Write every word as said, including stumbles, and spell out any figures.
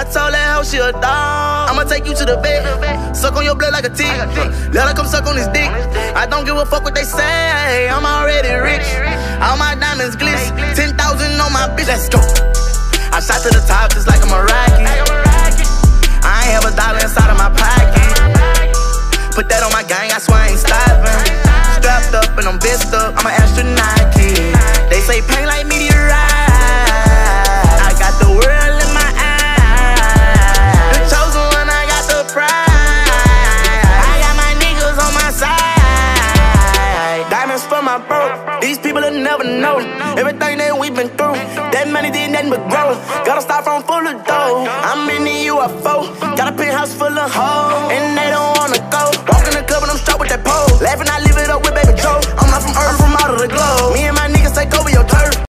I told that hoe she a dog. I'ma take you to the bed, suck on your blood like a tick. Let her come suck on his dick. I don't give a fuck what they say, I'm already rich. All my diamonds glitz, ten thousand on my bitch, let's go. I shot to the top just like I'm a rocket. I ain't have a dollar inside of my pocket. Put that on my gang, I swear I ain't stopping. Strapped up and I'm vest up, I'm an astronaut kid. They say pain like meteorite. I got the world in my eyes. The chosen one, I got the prize. I got my niggas on my side. Diamonds for my bro. These people will never know everything that we've been through. That money did nothing but grow. Gotta start from full of dough. I'm in the U F O. Got a penthouse full of hoes, and they don't